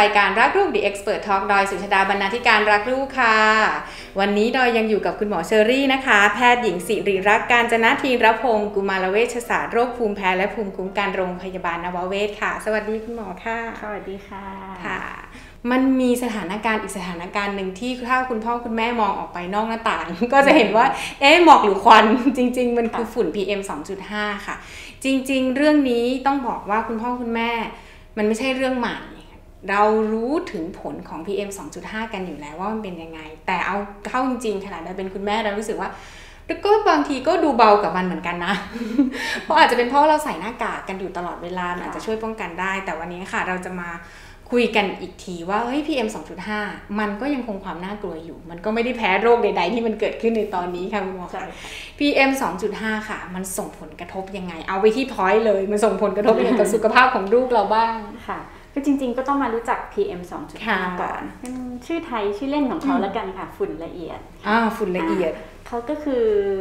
ายการรักลูก The Expert Talk ดอยสุชฎาบรรณาธิการรักลูกค่ะวันนี้ดอยยังอยู่กับคุณหมอเชอรี่นะคะแพทย์หญิงสิริรักษ์กาญจนธีรพงศ์กุมารเวชศาสตร์โรคภูมิแพ้และภูมิคุ้มกันโรงพยาบาลนวเวศค่ะสวัสดีคุณหมอค่ะสวัสดีค่ะค่ะมันมีสถานการณ์อีกสถานการณ์หนึ่งที่ถ้าคุณพ่อคุณแม่มองออกไปนอกหน้าต่างก็จะเห็นว่าหมอกหรือควันจริงๆมันคือฝุ่น PM 2.5 ค่ะจริงๆเรื่องนี้ต้องบอกว่าคุณพ่อคุณแม่มันไม่ใช่เรื่องใหม่เรารู้ถึงผลของ PM 2.5 กันอยู่แล้วว่ามันเป็นยังไงแต่เอาเข้าจริงๆขนาดเราเป็นคุณแม่เรารู้สึกว่าก็บางทีก็ดูเบากับมันเหมือนกันนะ เพราะอาจจะเป็นเพราะเราใส่หน้ากากกันอยู่ตลอดเวลาอาจจะช่วยป้องกันได้แต่วันนี้ค่ะเราจะมาคุยกันอีกทีว่าPM 2.5 มันก็ยังคงความน่ากลัวอยู่มันก็ไม่ได้แพ้โรคใดๆที่มันเกิดขึ้นในตอนนี้ค่ะคุณหมอค่ะ PM 2.5 ค่ะมันส่งผลกระทบยังไงเอาไปที่พอยต์เลยมันส่งผลกระทบยังไงกับสุขภาพของลูกเราบ้างค่ะคือจริงๆก็ต้องมารู้จัก PM 2.5 ก่อนเป็นชื่อไทยชื่อเล่นของเขาแล้วกันค่ะฝุ่นละเอียดฝุ่นละเอียดเขาก็คือ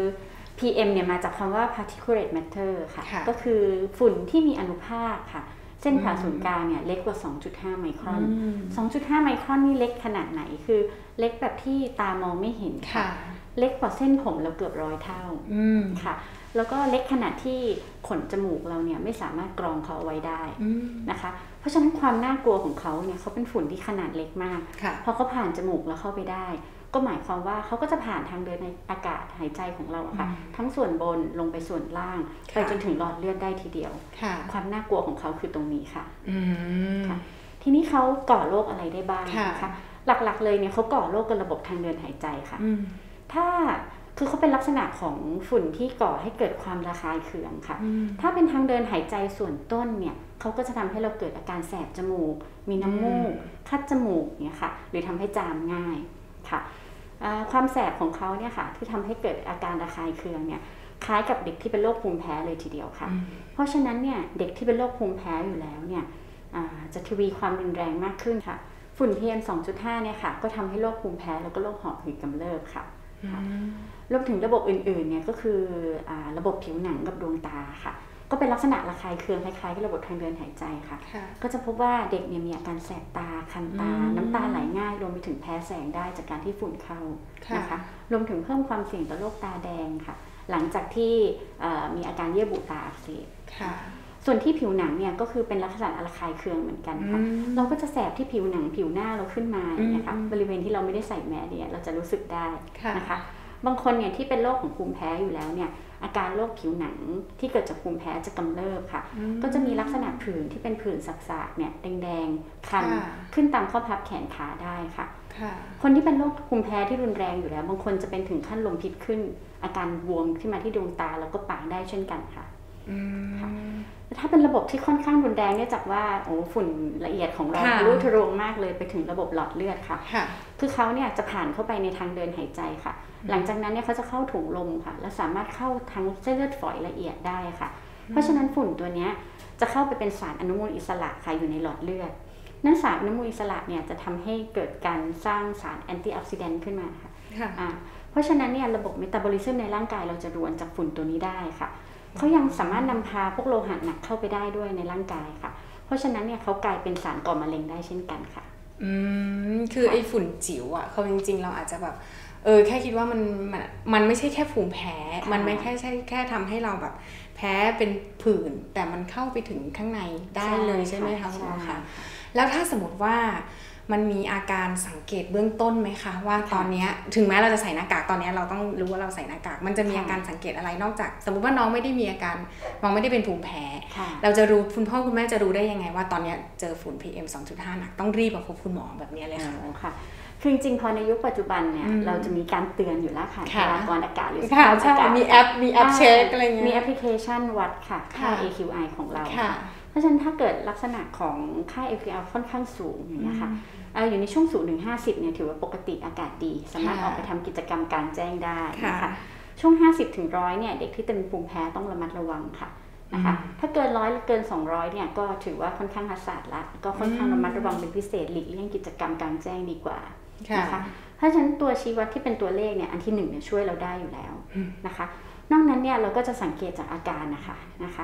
PM เนี่ยมาจากคำว่า particulate matter ค่ะก็คือฝุ่นที่มีอนุภาคค่ะเส้นผ่าศูนย์กลางเนี่ยเล็กกว่า 2.5 ไมครอน 2.5 ไมครอนนี่เล็กขนาดไหนคือเล็กแบบที่ตามองไม่เห็นค่ะเล็กกว่าเส้นผมเราเกือบ100 เท่าค่ะแล้วก็เล็กขนาดที่ขนจมูกเราเนี่ยไม่สามารถกรองเขาเอาไว้ได้นะคะเพราะฉะนั้นความน่ากลัวของเขาเนี่ยเขาเป็นฝุ่นที่ขนาดเล็กมากพอเขาผ่านจมูกแล้วเข้าไปได้ก็หมายความว่าเขาก็จะผ่านทางเดินในอากาศหายใจของเราค่ะทั้งส่วนบนลงไปส่วนล่างไปจนถึงหลอดเลือดได้ทีเดียวความน่ากลัวของเขาคือตรงนี้ค่ะทีนี้เขาก่อโรคอะไรได้บ้างนะคะหลักๆเลยเนี่ยเขาก่อโรคกับระบบทางเดินหายใจค่ะถ้าคือเขาเป็นลักษณะของฝุ่นที่ก่อให้เกิดความระคายเคืองค่ะถ้าเป็นทางเดินหายใจส่วนต้นเนี่ยเขาก็จะทำให้เราเกิดอาการแสบจมูกมีน้ำมูกคัดจมูกเนี่ยค่ะหรือทำให้จามง่ายค่ะความแสบของเขาเนี่ยค่ะที่ทำให้เกิดอาการระคายเคืองเนี่ยคล้ายกับเด็กที่เป็นโรคภูมิแพ้เลยทีเดียวค่ะเพราะฉะนั้นเนี่ยเด็กที่เป็นโรคภูมิแพ้อยู่แล้วเนี่ยจะทวีความรุนแรงมากขึ้นค่ะฝุ่น PM 2.5 เนี่ยค่ะก็ทำให้โรคภูมิแพ้แล้วก็โรคหอบหืดกำเริบค่ะรวมถึงระบบอื่นๆเนี่ยก็คือระบบผิวหนังกับดวงตาค่ะก็เป็นลักษณะระคายเคืองคล้ายๆกับระบบทางเดินหายใจค่ะก็จะพบว่าเด็กเนี่ยมีอาการแสบตาคันตาน้ำตาไหลง่ายรวมไปถึงแพ้แสงได้จากการที่ฝุ่นเข้านะคะรวมถึงเพิ่มความเสี่ยงต่อโรคตาแดงค่ะหลังจากที่มีอาการเยื่อบุตาอักเสบส่วนที่ผิวหนังเนี่ยก็คือเป็นลักษณะระคายเคืองเหมือนกันค่ะเราก็จะแสบที่ผิวหนังผิวหน้าเราขึ้นมานะคะบริเวณที่เราไม่ได้ใส่แมสเนี่ยเราจะรู้สึกได้นะคะบางคนเนี่ยที่เป็นโรคของภูมิแพ้อยู่แล้วเนี่ยอาการโรคผิวหนังที่เกิดจากภูมิแพ้จะกำเริบค่ะก็จะมีลักษณะผื่นที่เป็นผื่นสักๆเนี่ยแดงๆคันขึ้นตามข้อพับแขนขาได้ค่ะคนที่เป็นโรคภูมิแพ้ที่รุนแรงอยู่แล้วบางคนจะเป็นถึงขั้นลมพิษขึ้นอาการบวมขึ้นมาที่ดวงตาแล้วก็ปากได้เช่นกันค่ะถ้าเป็นระบบที่ค่อนข้างรุนแรงเนื่องจากว่าฝุ่นละเอียดของเราทะลุทะลวงมากเลยไปถึงระบบหลอดเลือดค่ะคือเขาเนี่ยจะผ่านเข้าไปในทางเดินหายใจค่ะหลังจากนั้นเนี่ยเขาจะเข้าถุงลมค่ะและสามารถเข้าทางเส้นเลือดฝอยละเอียดได้ค่ะเพราะฉะนั้นฝุ่นตัวนี้จะเข้าไปเป็นสารอนุมูลอิสระค่ะอยู่ในหลอดเลือดนั้นสารอนุมูลอิสระเนี่ยจะทำให้เกิดการสร้างสารแอนตี้ออกซิแดนต์ขึ้นมาค่ะเพราะฉะนั้นเนี่ยระบบเมตาบอลิซึมในร่างกายเราจะรวนจากฝุ่นตัวนี้ได้ค่ะเขายังสามารถนำพาพวกโลหะหนักเข้าไปได้ด้วยในร่างกายค่ะเพราะฉะนั้นเนี่ยเขากลายเป็นสารก่อมะเร็งได้เช่นกันค่ะคือไอ้ฝุ่นจิ๋วอ่ะเขาจริงๆเราอาจจะแบบแค่คิดว่ามันไม่ใช่แค่ภูมิแพ้มันไม่ใช่แค่ทำให้เราแบบแพ้เป็นผื่นแต่มันเข้าไปถึงข้างในได้เลยใช่ไหมคะคุณหมอคะแล้วถ้าสมมติว่ามันมีอาการสังเกตเบื้องต้นไหมคะว่าตอนนี้ถึงแม้เราจะใส่หน้ากากตอนนี้เราต้องรู้ว่าเราใส่หน้ากากมันจะมีอาการสังเกตอะไรนอกจากสมมติว่าน้องไม่ได้มีอาการน้องไม่ได้เป็นภูมิแพ้เราจะรู้คุณพ่อคุณแม่จะรู้ได้ยังไงว่าตอนนี้เจอฝุ่น PM 2.5 หนักต้องรีบมาพบคุณหมอแบบนี้เลยค่ะคือจริงๆพอในยุคปัจจุบันเนี่ยเราจะมีการเตือนอยู่แล้วค่ะพยากรณ์อากาศหรือสภาพอากาศมีแอปเช็คอะไรเงี้ยมีแอปพลิเคชันวัดค่ะค่า AQI ของเราเพราะฉะนั้นถ้าเกิดลักษณะของค่า AQI ค่อนข้างสูงอย่างนี้ค่ะอยู่ในช่วง0 ถึง 50เนี่ยถือว่าปกติอากาศดีสามารถออกไปทำกิจกรรมกลางแจ้งได้นะคะช่วง50 ถึง 100เนี่ยเด็กที่เป็นภูมิแพ้ต้องระมัดระวังค่ะนะคะถ้าเกิน100เกิน200เนี่ยก็ถือว่าค่อนข้างฮัสซาร์ดละก็ค่อนข้างระมัดระวังเป็นพิเศษหลีกเลี่ยงกิจกรรมกลางแจ้งดีกว่านะคะเพราะฉะนั้นตัวชี้วัดที่เป็นตัวเลขเนี่ยอันที่1เนี่ยช่วยเราได้อยู่แล้วนะคะนอกนั้นเนี่ยเราก็จะสังเกตจากอาการนะคะ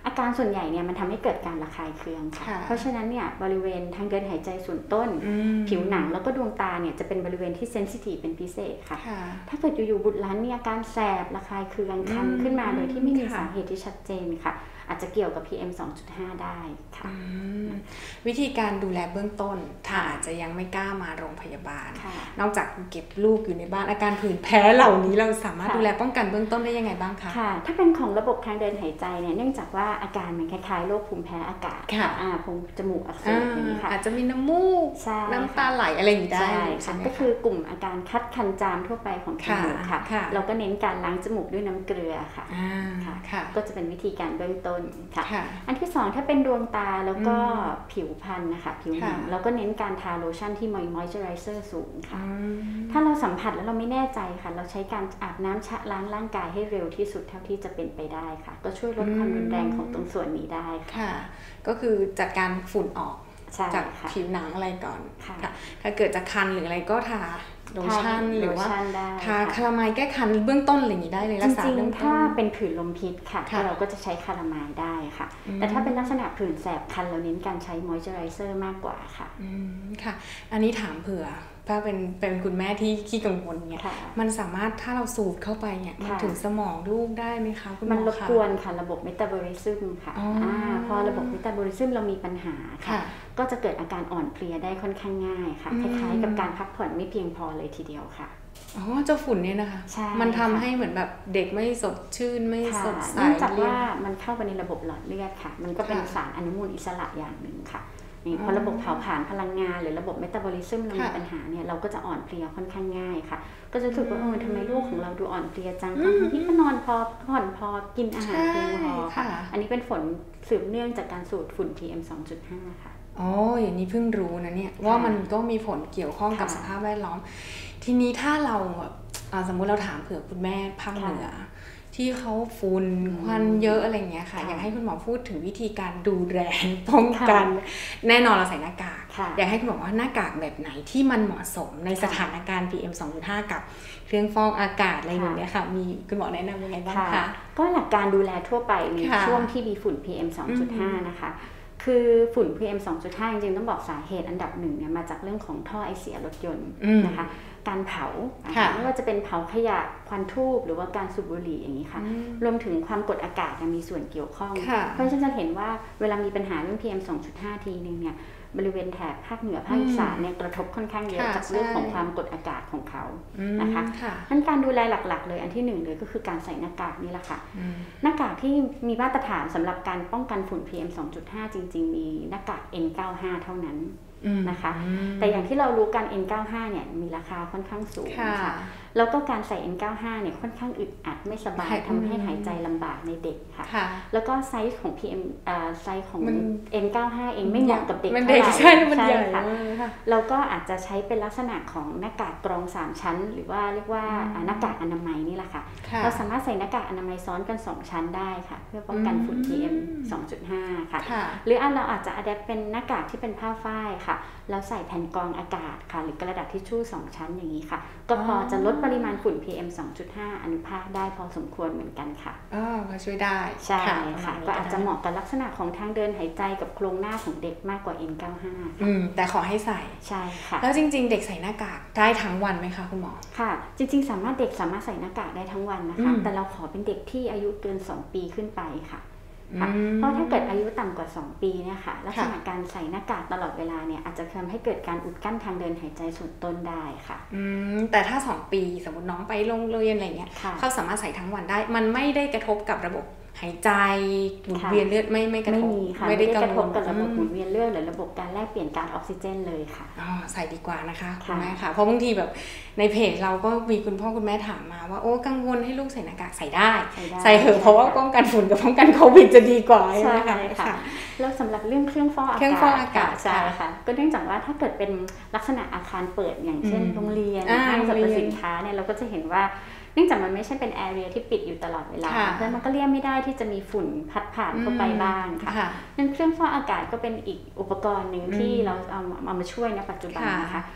อาการส่วนใหญ่เนี่ยมันทำให้เกิดการระคายเคืองค่ะเพราะฉะนั้นเนี่ยบริเวณทางเดินหายใจส่วนต้นผิวหนังแล้วก็ดวงตาเนี่ยจะเป็นบริเวณที่เซนซิทีฟเป็นพิเศษค่ะถ้าเกิดอยู่ๆบุตรหลานมีอาการแสบระคายเคืองคันขึ้นมาโดยที่ไม่มีสาเหตุที่ชัดเจนค่ะอาจจะเกี่ยวกับ PM 2.5 ได้ค่ะวิธีการดูแลเบื้องต้นถ้าอาจจะยังไม่กล้ามาโรงพยาบาลนอกจากเก็บลูกอยู่ในบ้านอาการผื่นแพ้เหล่านี้เราสามารถดูแลป้องกันเบื้องต้นได้ยังไงบ้างคะค่ะถ้าเป็นของระบบทางเดินหายใจเนี่ยเนื่องจากว่าอาการมันคล้ายๆโรคภูมิแพ้อากาศภูมิจมูกอักเสบอย่างนี้ค่ะอาจจะมีน้ำมูกน้ำตาไหลอะไรอย่างนี้ได้ใช่ก็คือกลุ่มอาการคัดคันจามทั่วไปของจมูกค่ะเราก็เน้นการล้างจมูกด้วยน้ำเกลือค่ะก็จะเป็นวิธีการเบื้องต้นค่ะอันที่2ถ้าเป็นดวงตาแล้วก็ผิวพรรณนะคะผิวหนังเราก็เน้นการทาโลชั่นที่มอยเจอไรเซอร์สูงค่ะถ้าเราสัมผัสแล้วเราไม่แน่ใจค่ะเราใช้การอาบน้ำชะล้างร่างกายให้เร็วที่สุดเท่าที่จะเป็นไปได้ค่ะก็ช่วยลดความรุนแรงของตรงส่วนนี้ได้ค่ะก็คือจัดการฝุ่นออกจากผิวหนังอะไรก่อนถ้าเกิดจะคันหรืออะไรก็ทาโลชั่นหรือว่าทาคาราไมล์แก้คันเบื้องต้นอะไรอย่างนี้ได้เลยรักษาเบื้องต้นถ้าเป็นผื่นลมพิษค่ะเราก็จะใช้คาราไมล์ได้ค่ะแต่ถ้าเป็นลักษณะผื่นแสบคันเราเน้นการใช้มอยเจอไรเซอร์มากกว่าค่ะค่ะอันนี้ถามเผื่อถ้าเป็นคุณแม่ที่ขี้กังวลเนี่ยมันสามารถถ้าเราสูดเข้าไปเนี่ยมันถึงสมองลูกได้ไหมคะคุณหมอคะมันรบกวนค่ะระบบเมตาบอลิซึมค่ะพอระบบเมตาบอลิซึมเรามีปัญหาค่ะก็จะเกิดอาการอ่อนเพลียได้ค่อนข้างง่ายค่ะคล้ายๆกับการพักผ่อนไม่เพียงพอเลยทีเดียวค่ะเจ้าฝุ่นเนี่ยนะคะมันทำให้เหมือนแบบเด็กไม่สดชื่นไม่สดใสเนื่องจากว่ามันเข้าไปในระบบหลอดเลือดค่ะมันก็เป็นสารอนุมูลอิสระอย่างหนึ่งค่ะนี่พอระบบเผาผลาญพลังงานหรือระบบเมตาบอลิซึมเรามีปัญหาเนี่ยเราก็จะอ่อนเพลียค่อนข้างง่ายค่ะก็จะรู้สึกว่าทำไมลูกของเราดูอ่อนเพลียจังทั้งที่ก็นอนพอผ่อนพอกินอาหารเพียงพอค่ะอันนี้เป็นผลสืบเนื่องจากการสูดฝุ่น PM 2.5 ค่ะอย่างนี้เพิ่งรู้นะเนี่ยว่ามันก็มีผลเกี่ยวข้องกับสภาพแวดล้อมทีนี้ถ้าเราสมมุติเราถามเผื่อคุณแม่ภาคเหนือที่เขาฝุ่นควันเยอะอะไรเงี้ยค่ะอยากให้คุณหมอพูดถึงวิธีการดูแลป้องกันแน่นอนเราใส่หน้ากากอยากให้คุณหมอว่าหน้ากากแบบไหนที่มันเหมาะสมในสถานการณ์ PM 2.5 กับเครื่องฟอกอากาศอะไรอย่างเงี้ยค่ะมีคุณหมอแนะนำยังไงบ้างคะก็หลักการดูแลทั่วไปในช่วงที่มีฝุ่น PM 2.5 นะคะคือฝุ่น PM 2.5 จริงๆต้องบอกสาเหตุอันดับหนึ่งเนี่ยมาจากเรื่องของท่อไอเสียรถยนต์นะคะการเผาไม่ว่าจะเป็นเผาขยะควันทูบหรือว่าการสูบบุหรี่อย่างนี้ค่ะรวมถึงความกดอากาศมีส่วนเกี่ยวข้องเพราะฉะนั้นจะเห็นว่าเวลามีปัญหาเรื่อง PM 2.5 ทีนึงเนี่ยบริเวณแถบภาคเหนือภาคอีสานเนี่ยกระทบค่อนข้างเยอะจากเรื่องของความกดอากาศของเขานะคะงั้นการดูแลหลักๆเลยอันที่1เลยก็คือการใส่หน้ากากนี่แหละค่ะหน้ากากที่มีมาตรฐานสำหรับการป้องกันฝุ่น PM 2.5 จริงๆมีหน้ากาก N95 เท่านั้นนะคะแต่อย่างที่เรารู้กัน N95 เนี่ยมีราคาค่อนข้างสูงค่ะแล้วก็การใส่ N95 เนี่ยค่อนข้างอึดอัดไม่สบายทำให้หายใจลำบากในเด็กค่ะแล้วก็ไซส์ของ PM ไซส์ของ N95 เองไม่เหมาะกับเด็กเท่าไหร่ใช่ค่ะแล้วก็อาจจะใช้เป็นลักษณะของหน้ากากกรอง3ชั้นหรือว่าเรียกว่าหน้ากากอนามัยนี่แหละค่ะเราสามารถใส่หน้ากากอนามัยซ้อนกัน2ชั้นได้ค่ะเพื่อป้องกันฝุ่น PM 2.5 ค่ะหรือเราอาจจะอัดแอปเป็นหน้ากากที่เป็นผ้าฝ้ายค่ะแล้วใส่แผ่นกรองอากาศค่ะหรือกระดาษทิชชู่2ชั้นอย่างนี้ค่ะก็พอจะลดปริมาณฝุ่น PM 2.5 อนุภาคได้พอสมควรเหมือนกันค่ะก็ช่วยได้ใช่ค่ะก็อาจจะเหมาะกับลักษณะของทางเดินหายใจกับโครงหน้าของเด็กมากกว่า N95 แต่ขอให้ใส่ใช่ค่ะแล้วจริงๆเด็กใส่หน้ากากได้ทั้งวันไหมคะคุณหมอค่ะจริงๆเด็กสามารถใส่หน้ากากได้ทั้งวันนะคะแต่เราขอเป็นเด็กที่อายุเกิน2 ปีขึ้นไปค่ะเพราะถ้าเกิดอายุต่ำกว่า2 ปีเนี่ยค่ะลักษณะการใส่หน้ากากตลอดเวลาเนี่ยอาจจะทำให้เกิดการอุดกั้นทางเดินหายใจส่วนต้นได้ค่ะแต่ถ้า2 ปีสมมติน้องไปโรงเรียนอะไรเงี้ยเขาสามารถใส่ทั้งวันได้มันไม่ได้กระทบกับระบบหายใจหมุนเวียนเลือดไม่กระทบไม่ได้กระทบกับระบบหมุนเวียนเลือดหรือระบบการแลกเปลี่ยนก๊าซออกซิเจนเลยค่ะใส่ดีกว่านะคะคุณแม่ค่ะเพราะบางทีแบบในเพจเราก็มีคุณพ่อคุณแม่ถามมาว่ากังวลให้ลูกใส่หน้ากากใส่ได้ใส่เหอะเพราะว่าป้องกันฝุ่นกับป้องกันโควิดจะดีกว่าใช่ไหมคะแล้วสำหรับเรื่องเครื่องฟอกอากาศใช่ค่ะก็เนื่องจากว่าถ้าเกิดเป็นลักษณะอาคารเปิดอย่างเช่นโรงเรียนห้างสรรพสินค้าเนี่ยเราก็จะเห็นว่าเนื่องจากมันไม่ใช่เป็นแอเรียที่ปิดอยู่ตลอดเวลาเพราะมันก็เลี่ยงไม่ได้ที่จะมีฝุ่นพัดผ่านเข้าไปบ้างค่ะนั่นเครื่องฟอกอากาศก็เป็นอีกอุปกรณ์หนึ่งที่เราเอามาช่วยในปัจจุบันนะคะเค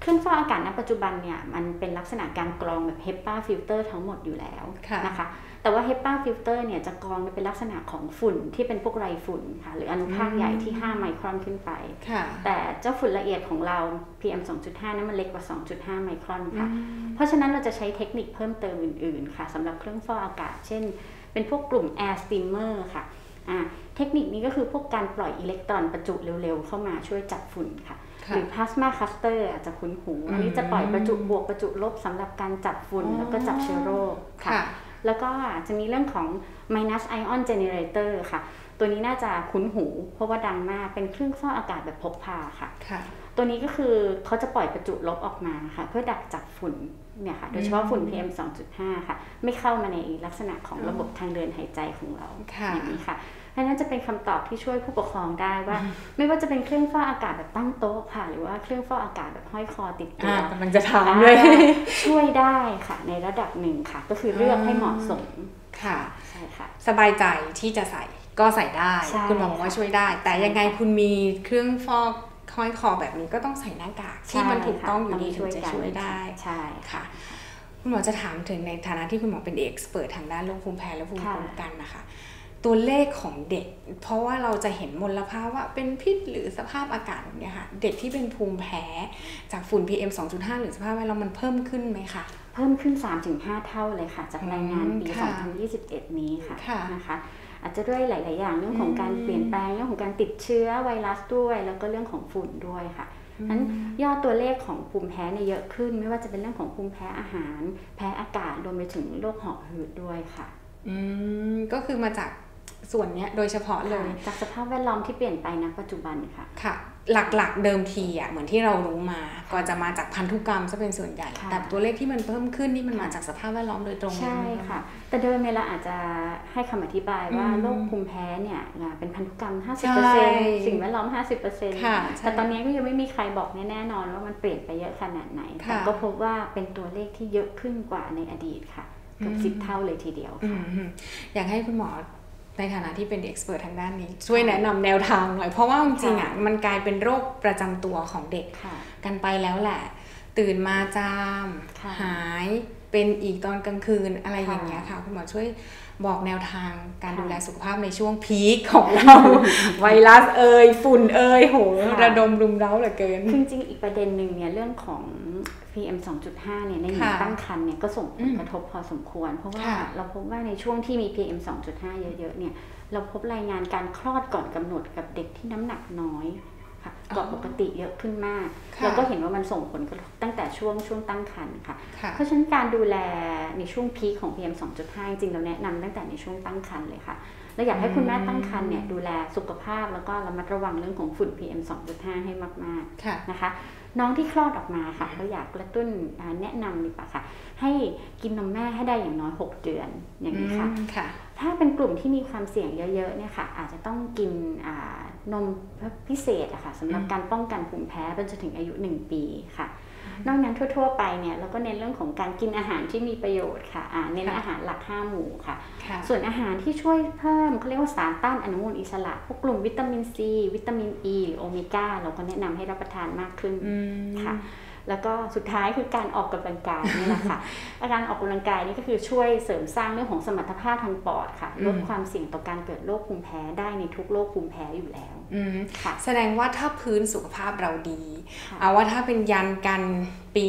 รื่องฟอกอากาศณปัจจุบันเนี่ยมันเป็นลักษณะการกรองแบบ HEPA ฟิลเตอร์ทั้งหมดอยู่แล้วนะคะแต่ว่า HEPA ฟิลเตอร์เนี่ยจะกรองเป็นลักษณะของฝุ่นที่เป็นพวกไรฝุ่นค่ะหรืออนุภาคใหญ่ที่5ไมครอนขึ้นไปแต่เจ้าฝุ่นละเอียดของเรา PM 2.5 นั้นมันเล็กกว่า 2.5 ไมครอนค่ะเพราะฉะนั้นเราจะใช้เทคนิคเพิ่มเติมอื่นๆค่ะสำหรับเครื่องฟอกอากาศเช่นเป็นพวกกลุ่ม Air Steamer ค่ะเทคนิคนี้ก็คือพวกการปล่อยอิเล็กตรอนประจุเร็วๆเข้ามาช่วยจับฝุ่นค่ะหรือ Plasma Cluster อาจจะคุ้นหูอันนี้จะปล่อยประจุบวกประจุลบสำหรับการจับฝุ่นแล้วก็จับเชื้อโรคค่ะแล้วก็จะมีเรื่องของ Minus Ion Generator ค่ะตัวนี้น่าจะคุ้นหูเพราะว่าดังมากเป็นเครื่องฟอกอากาศแบบพกพาค่ะตัวนี้ก็คือเขาจะปล่อยประจุลบออกมาค่ะเพื่อดักจับฝุ่นเนี่ยค่ะโดยเฉพาะฝุ่น PM 2.5 ค่ะไม่เข้ามาในลักษณะของระบบทางเดินหายใจของเราอย่างนี้ค่ะเพราะนั้นจะเป็นคำตอบที่ช่วยผู้ปกครองได้ว่าไม่ว่าจะเป็นเครื่องฟอกอากาศแบบตั้งโต๊ะค่ะหรือว่าเครื่องฟอกอากาศแบบห้อยคอติดตัวมันจะถามเลยช่วยได้ค่ะในระดับหนึ่งค่ะก็คือเลือกให้เหมาะสมค่ะใช่ค่ะสบายใจที่จะใส่ก็ใส่ได้คุณหมอบอกว่าช่วยได้แต่ยังไงคุณมีเครื่องฟอกห้อยคอแบบนี้ก็ต้องใส่หน้ากากที่มันถูกต้องอยู่ดีถึงจะช่วยได้ใช่ค่ะคุณหมอจะถามถึงในฐานะที่คุณหมอเป็นเอ็กซ์เพิร์ททางด้านโรคภูมิแพ้และภูมิคุ้มกันนะคะตัวเลขของเด็กเพราะว่าเราจะเห็นมลภาวะเป็นพิษหรือสภาพอากาศแบบนี้ค่ะเด็กที่เป็นภูมิแพ้จากฝุ่น PM 2.5 หรือสภาพแวดล้อมมันเพิ่มขึ้นไหมคะเพิ่มขึ้น 3-5 เท่าเลยค่ะจากรายงานปี 2021 นี้ค่ะนะคะอาจจะด้วยหลายๆอย่างเรื่องของการเปลี่ยนแปลงเรื่องของการติดเชื้อไวรัสด้วยแล้วก็เรื่องของฝุ่นด้วยค่ะนั้นยอดตัวเลขของภูมิแพ้เนี่ยเยอะขึ้นไม่ว่าจะเป็นเรื่องของภูมิแพ้อาหารแพ้อากาศรวมไปถึงโรคหอบหืดด้วยค่ะก็คือมาจากส่วนนี้โดยเฉพาะเลยจากสภาพแวดล้อมที่เปลี่ยนไปณปัจจุบันค่ะหลักๆเดิมทีเหมือนที่เรารู้มาก็จะมาจากพันธุกรรมซะเป็นส่วนใหญ่แต่ตัวเลขที่มันเพิ่มขึ้นนี่มันมาจากสภาพแวดล้อมโดยตรงใช่ค่ะแต่เดิมเนี่ยเราอาจจะให้คำอธิบายว่าโรคภูมิแพ้เนี่ยเป็นพันธุกรรม 50% สิ่งแวดล้อม 50% แต่ตอนนี้ก็ยังไม่มีใครบอกแน่นอนว่ามันเปลี่ยนไปเยอะขนาดไหนแต่ก็พบว่าเป็นตัวเลขที่เยอะขึ้นกว่าในอดีตค่ะเกือบ10 เท่าเลยทีเดียวค่ะอยากให้คุณหมอในฐานะที่เป็นเอ็กซ์เพิร์ททางด้านนี้ช่วยแนะนำแนวทางหน่อยเพราะว่าจริงๆมันกลายเป็นโรคประจำตัวของเด็กกันไปแล้วแหละตื่นมาจามหายเป็นอีกตอนกลางคืนอะไรอย่างเงี้ยค่ะคุณหมอช่วยบอกแนวทางการดูแลสุขภาพในช่วงพีคของเราไวรัสฝุ่นโหระดมรุมเร้าเหลือเกินจริงๆอีกประเด็นหนึ่งเนี่ยเรื่องของPM 2.5 เนี่ยในหญิงตั้งครรภ์เนี่ยก็ส่งผลกระทบพอสมควรเพราะว่าเราพบว่าในช่วงที่มี PM 2.5 เยอะๆเนี่ยเราพบรายงานการคลอดก่อนกำหนดกับเด็กที่น้ำหนักน้อยค่ะกว่าปกติเยอะขึ้นมากเราก็เห็นว่ามันส่งผลกระทบตั้งแต่ช่วงตั้งครรภ์ค่ะเพราะฉะนั้นการดูแลในช่วงพีคของ PM 2.5 จริงๆเราแนะนำตั้งแต่ในช่วงตั้งครรภ์เลยค่ะเราอยากให้คุณแม่ตั้งครรภ์เนี่ยดูแลสุขภาพแล้วก็ระมัดระวังเรื่องของฝุ่น PM 2.5 ให้มากๆนะคะน้องที่คลอดออกมาค่ะเราอยากกระตุ้นแนะนำดีกว่าค่ะให้กินนมแม่ให้ได้อย่างน้อย6 เดือนอย่างนี้ค่ะถ้าเป็นกลุ่มที่มีความเสี่ยงเยอะๆเนี่ยค่ะอาจจะต้องกินนมพิเศษอะค่ะสำหรับการป้องกันภูมิแพ้ไปจนถึงอายุ1 ปีค่ะนอกนั้นทั่วๆไปเนี่ยเราก็เน้นเรื่องของการกินอาหารที่มีประโยชน์ค่ะเน้นอาหารหลัก5 หมู่ค่ะส่วนอาหารที่ช่วยเพิ่มเขาเรียกว่าสารต้านอนุมูลอิสระพวกกลุ่มวิตามินซีวิตามินอีหรือโอเมก้าเราก็แนะนำให้รับประทานมากขึ้นค่ะแล้วก็สุดท้ายคือการออกกำลังกายนี่แหละค่ะการออกกำลังกายนี่ก็คือช่วยเสริมสร้างเรื่องของสมรรถภาพทางปอดค่ะลดความเสี่ยงต่อการเกิดโรคภูมิแพ้ได้ในทุกโรคภูมิแพ้อยู่แล้วค่ะแสดงว่าถ้าพื้นสุขภาพเราดีเอาว่าถ้าเป็นยันกันปี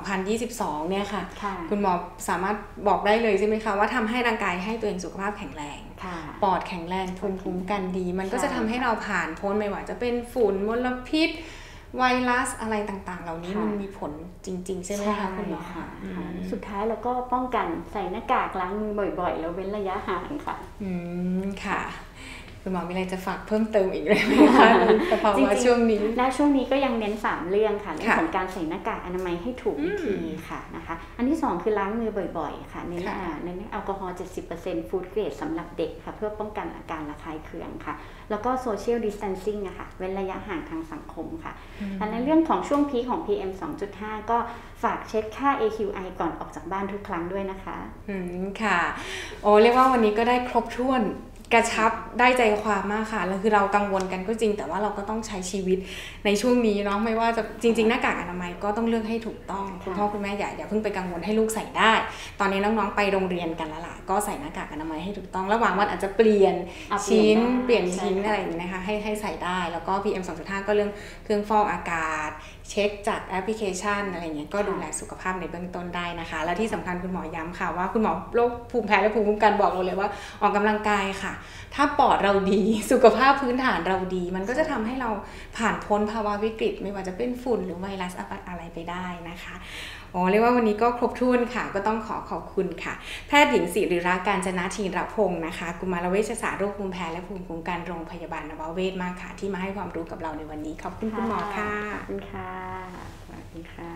2022 เนี่ยค่ะคุณหมอสามารถบอกได้เลยใช่ไหมคะว่าทำให้ร่างกายให้ตัวเองสุขภาพแข็งแรงปอดแข็งแรงภูมิคุ้มกันดีมันก็จะทำให้เราผ่านพ้นไม่ว่าจะเป็นฝุ่นมลพิษไวรัสอะไรต่างๆเหล่านี้มันมีผลจริงๆใช่ไหมคะคุณหมอคะสุดท้ายเราก็ป้องกันใส่หน้ากากล้างมือบ่อยๆแล้วเว้นระยะห่างค่ะค่ะคุณหมอมีอะไรจะฝากเพิ่มเติมอีกไหมคะสภาวะช่วงนี้และช่วงนี้ก็ยังเน้น3 เรื่องค่ะเรื่องของการใส่หน้ากากอนามัยให้ถูกวิธีค่ะนะคะอันที่2คือล้างมือบ่อยๆค่ะเน้นแอลกอฮอล์ 70% ฟู้ดเกรดสำหรับเด็กค่ะเพื่อป้องกันอาการระคายเคืองค่ะแล้วก็โซเชียลดิสแทนซิ่งอะค่ะเว้นระยะห่างทางสังคมค่ะและในเรื่องของช่วงพีคของ PM 2.5 ก็ฝากเช็คค่า AQI ก่อนออกจากบ้านทุกครั้งด้วยนะคะค่ะโอ้เรียกว่าวันนี้ก็ได้ครบถ้วนกระชับได้ใจความมากค่ะแล้วคือเรากังวลกันก็จริงแต่ว่าเราก็ต้องใช้ชีวิตในช่วงนี้เนาะไม่ว่าจะจริงๆหน้ากากอนามัยก็ต้องเลือกให้ถูกต้องคุณพ่อคุณแม่อย่าเพิ่งไปกังวลให้ลูกใส่ได้ตอนนี้น้องๆไปโรงเรียนกันแล้วล่ะก็ใส่หน้ากากอนามัยให้ถูกต้องระหว่างวันอาจจะเปลี่ยนชิ้นเปลี่ยนทิ้งอะไรอย่างนี้นะคะให้ใส่ได้แล้วก็ PM 2.5 ก็เรื่องเครื่องฟอกอากาศเช็คจากแอปพลิเคชันอะไรเงี้ยก็ดูแลสุขภาพในเบื้องต้นได้นะคะและที่สำคัญคุณหมอย้ำค่ะว่าคุณหมอโรคภูมิแพ้และภูมิคุ้มกันบอกเราเลยว่าออกกำลังกายค่ะถ้าปอดเราดีสุขภาพพื้นฐานเราดีมันก็จะทำให้เราผ่านพ้นภาวะวิกฤตไม่ว่าจะเป็นฝุ่นหรือไวรัสอะไรไปได้นะคะเรียกว่าวันนี้ก็ครบถ้วนค่ะก็ต้องขอบคุณค่ะแพทย์หญิงศิริรักษ์ กาญจนาธีรพงศ์นะคะกุมารเวชศาสตร์โรคภูมิแพ้และภูมิคุ้มกันโรงพยาบาลนวเวศมากค่ะที่มาให้ความรู้กับเราในวันนี้ขอบคุณคุณหมอค่ะขอบคุณค่ะสวัสดีค่ะ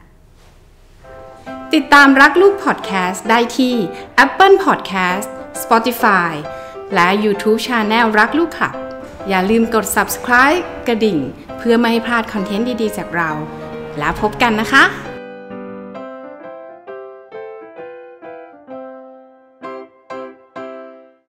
ติดตามรักลูกพอดแคสต์ได้ที่ Apple Podcast Spotify และ YouTube Channel รักลูกค่ะอย่าลืมกด Subscribe กระดิ่งเพื่อไม่ให้พลาดคอนเทนต์ดีๆจากเราแล้วพบกันนะคะ